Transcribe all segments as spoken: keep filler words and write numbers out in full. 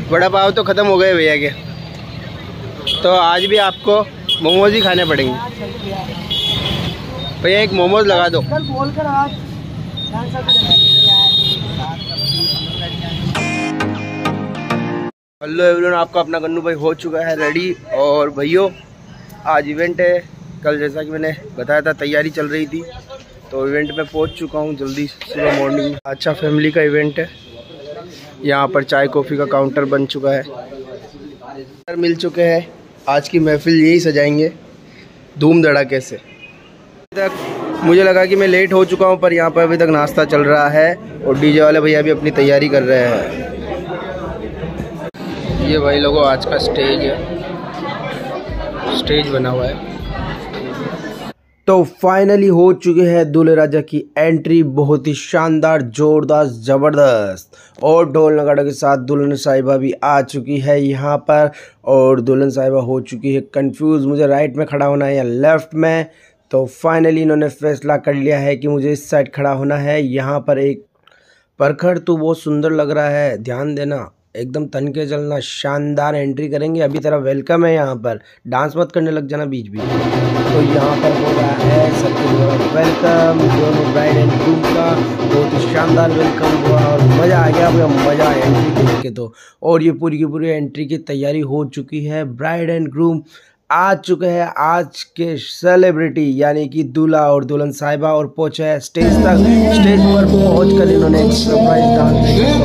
वड़ा पाव तो ख़त्म हो गए भैया के, तो आज भी आपको मोमोज ही खाने पड़ेंगे। भैया एक मोमोज लगा दो। हेलो एवरीवन, आपका अपना गन्नू भाई हो चुका है रेडी। और भैया आज इवेंट है, कल जैसा कि मैंने बताया था तैयारी चल रही थी, तो इवेंट में पहुंच चुका हूं जल्दी सुबह मॉर्निंग। अच्छा फैमिली का इवेंट है, यहां पर चाय कॉफ़ी का काउंटर बन चुका है, मिल चुके हैं। आज की महफिल यही सजाएंगे धूम धड़ाके से। तक मुझे लगा कि मैं लेट हो चुका हूं, पर यहां पर अभी तक नाश्ता चल रहा है और डीजे वाले भैया भी अपनी तैयारी कर रहे हैं। ये भाई लोगों आज का स्टेज है, स्टेज बना हुआ है। तो फाइनली हो चुके हैं दूल्हे राजा की एंट्री, बहुत ही शानदार, जोरदार, ज़बरदस्त। और ढोल नगाड़ों के साथ दुल्हन साहिबा भी आ चुकी है यहाँ पर। और दुल्हन साहिबा हो चुकी है कंफ्यूज, मुझे राइट में खड़ा होना है या लेफ़्ट में। तो फाइनली इन्होंने फैसला कर लिया है कि मुझे इस साइड खड़ा होना है। यहाँ पर एक परखड़ तो बहुत सुंदर लग रहा है, ध्यान देना, एकदम तन के चलना, शानदार एंट्री करेंगे। अभी तरह वेलकम है, यहाँ पर डांस मत करने लग जाना बीच बीच। तो यहाँ पर हो रहा है सबके वेलकम, दोनों ब्राइड एंड ग्रूम का बहुत ही शानदार वेलकम हुआ और मज़ा आ गया, मज़ा आया एंट्री देख के तो। और ये पूरी की पूरी एंट्री की तैयारी हो चुकी है, ब्राइड एंड ग्रूम आ चुके हैं आज के सेलिब्रिटी यानी कि दूल्हा और दुल्हन साहिबा, और पहुंचे हैं स्टेज तक। स्टेज पर पहुंचकर इन्होंने एक सरप्राइज डांस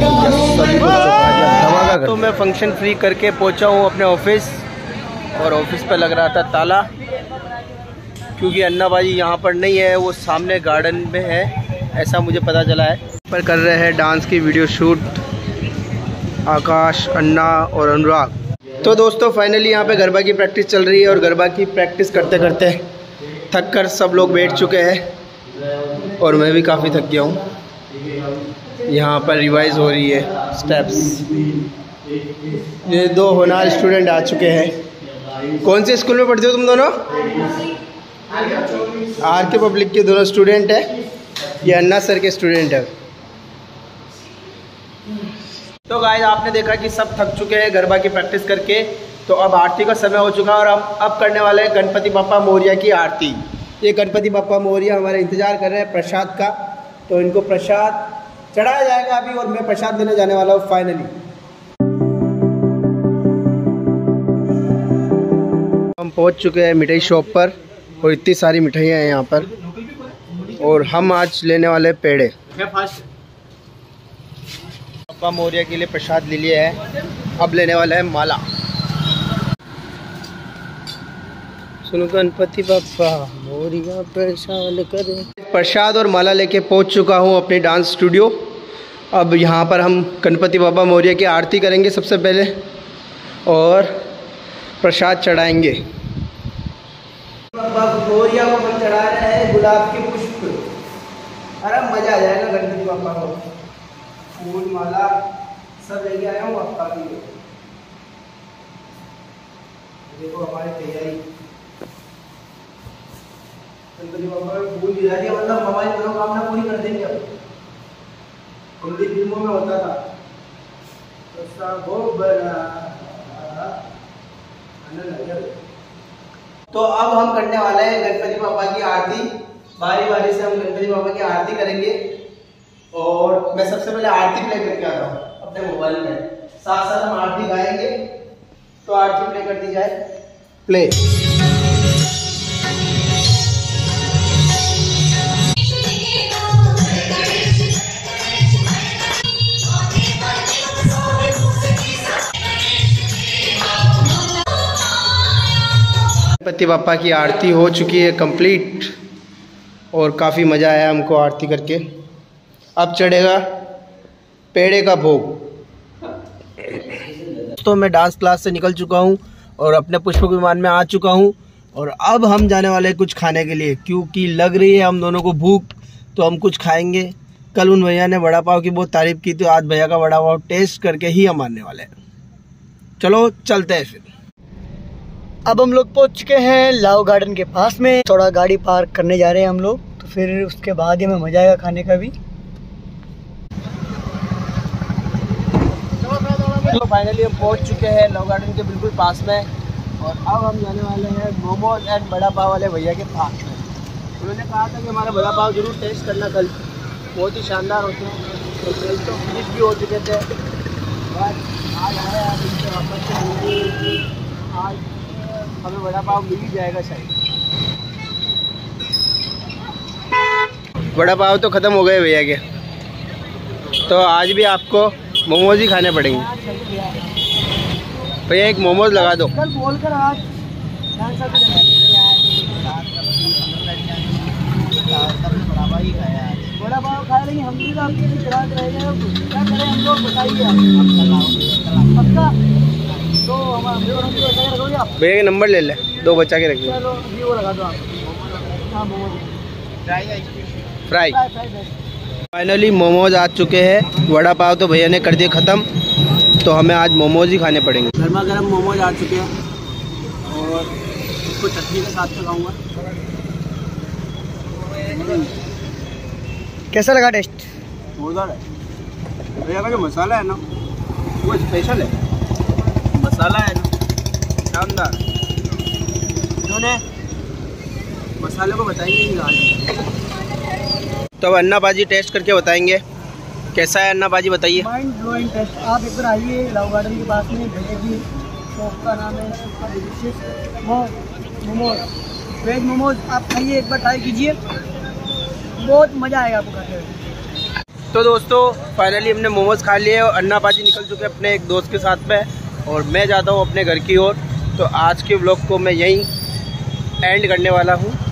धमाका। तो मैं फंक्शन फ्री करके पहुंचा हूं अपने ऑफिस, और ऑफिस पे लग रहा था ताला, क्योंकि अन्ना बाजी यहाँ पर नहीं है, वो सामने गार्डन में है, ऐसा मुझे पता चला है। पर कर रहे हैं डांस की वीडियो शूट आकाश, अन्ना और अनुराग। तो दोस्तों फाइनली यहाँ पे गरबा की प्रैक्टिस चल रही है, और गरबा की प्रैक्टिस करते करते थक कर सब लोग बैठ चुके हैं, और मैं भी काफ़ी थक गया हूँ। यहाँ पर रिवाइज हो रही है स्टेप्स। ये दो होनहार स्टूडेंट आ चुके हैं। कौन से स्कूल में पढ़ते हो तुम दोनों? आर के पब्लिक के दोनों स्टूडेंट है, ये अन्ना सर के स्टूडेंट है। तो गाइस आपने देखा कि सब थक चुके हैं गरबा की प्रैक्टिस करके, तो अब आरती का समय हो चुका है, और हम अब करने वाले हैं गणपति बाप्पा मोरिया की आरती। ये गणपति बाप्पा मोरिया हमारे इंतजार कर रहे हैं प्रसाद का, तो इनको प्रसाद चढ़ाया जाएगा अभी, और मैं प्रसाद देने जाने वाला हूँ फाइनली। हम पहुँच चुके हैं मिठाई शॉप पर, और इतनी सारी मिठाइयाँ हैं यहाँ पर, और हम आज लेने वाले पेड़े। बाप्पा मोरिया के लिए प्रसाद ले लिया है, अब लेने वाला है माला। सुनो गणपति बाप्पा मोरिया प्रसाद करे। प्रसाद और माला लेके पहुंच चुका हूं अपने डांस स्टूडियो। अब यहां पर हम गणपति बाप्पा मोरिया की आरती करेंगे सबसे पहले, और प्रसाद चढ़ाएंगे। बाप्पा मोरिया को हम चढ़ा रहे हैं गुलाब के पुष्प। अरे मजा आ जाएगा गणपति बाप्पा को, फूल माला सब लेके आया हूँ आपका लिए। देखो हमारी तैयारी, गणपति बाबा ने फूल गिरा दिया, मतलब हमारी मनोकामना पूरी कर देंगे। अब हिंदी फिल्मों में होता था तो अब हम करने वाले हैं गणपति बाबा की आरती। बारी बारी से हम गणपति बाबा की आरती करेंगे, और मैं सबसे पहले आरती प्ले करके आता हूँ अपने मोबाइल में, साथ साथ हम आरती गाएंगे। तो आरती प्ले कर दी जाए, प्ले। गणपति बाप्पा की आरती हो चुकी है कंप्लीट, और काफ़ी मज़ा आया हमको आरती करके। अब चढ़ेगा पेड़े का भोग। तो मैं डांस क्लास से निकल चुका हूँ और अपने पुष्पक विमान में आ चुका हूँ, और अब हम जाने वाले हैं कुछ खाने के लिए, क्योंकि लग रही है हम दोनों को भूख, तो हम कुछ खाएंगे। कल उन भैया ने वड़ा पाव की बहुत तारीफ़ की, तो आज भैया का वड़ा पाव टेस्ट करके ही हम आने वाले हैं। चलो चलते हैं फिर। अब हम लोग पहुंच चुके हैं लाव गार्डन के पास में, थोड़ा गाड़ी पार्क करने जा रहे हैं हम लोग, तो फिर उसके बाद ही हमें मजा आएगा खाने का भी। तो फाइनली हम पहुंच चुके हैं लव गार्डन के बिल्कुल पास में, और अब हम जाने वाले हैं मोमोज एंड बड़ा पाव वाले भैया के पास में। उन्होंने कहा था कि हमारा बड़ा पाव जरूर टेस्ट करना कल, बहुत ही शानदार होते हैं। तो टेस्ट तो फिनिश भी हो चुके थे, बस आज आए आप इनसे वापस से, आज हमें बड़ा पाव मिल ही जाएगा शायद। बड़ा पाव तो ख़त्म हो गए भैया के, तो आज भी आपको मोमोज ही खाने पड़ेंगे। भैया एक मोमोज लगा दो। कल बोल कर आज बड़ा पाव खा लेंगे हम भी, आपके लिए ग्राहक रह गए। क्या करें हम लोग, बताइए आप। पक्का तो हम रखोगे आप? भैया के नंबर ले ले, दो बच्चा के रखिए। चलो वो लगा दो आप। हाँ मोमोज फ्राई। फाइनली मोमोज आ चुके हैं, वड़ा पाव तो भैया ने कर दिए ख़त्म, तो हमें आज मोमोज ही खाने पड़ेंगे। गर्मा गर्म मोमोज आ चुके हैं और इसको चटनी के साथ खाऊंगा। कैसा लगा टेस्ट? जोरदार है भैया का, जो मसाला है ना वो स्पेशल है, मसाला है ना शानदार। इन्होंने मसाले को बताएंगे नहीं आज। तो अब अन्ना बाजी टेस्ट करके बताएंगे कैसा है। अन्ना बाजी बताइए। Mind blowing taste. आप एक बार आइए लव गार्डन के पास में, भैया की शॉप का नाम है मोमोज, वेज मोमोज। आप खाइए, एक बार ट्राई कीजिए, बहुत मज़ा आएगा आपको खाते हुए। तो दोस्तों फाइनली हमने मोमोज खा लिए और अन्ना बाजी निकल चुके अपने एक दोस्त के साथ में, और मैं जाता हूँ अपने घर की ओर। तो आज के व्लॉग को मैं यहीं एंड करने वाला हूँ।